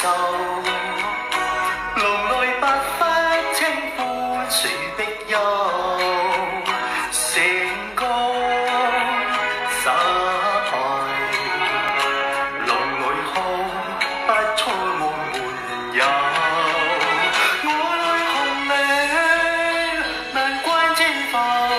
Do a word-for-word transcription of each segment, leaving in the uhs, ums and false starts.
愁。笼内百花清欢树的幽，成歌洒开。笼里哭，不出门门有。我泪红了，难关千浮。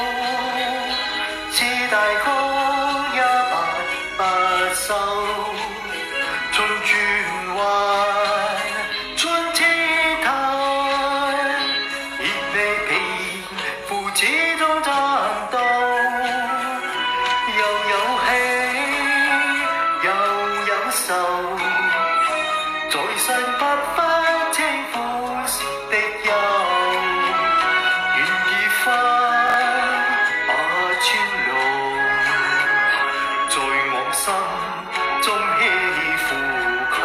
似大江也拔不收。春转换，春枝头，热力平，父子中战斗，又有喜，又有愁，在世百花清歡時的憂，願結婚把穿路，在我心中起伏扣。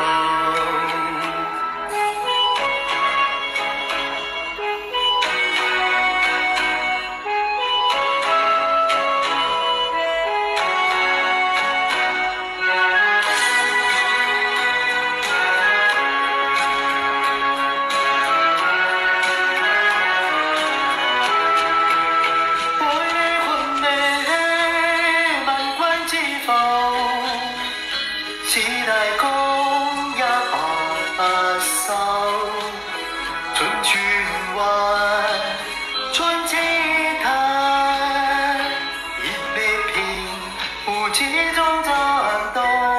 似大江也拔收，春轉換，春枝頭，熱力平，父子中戰鬥。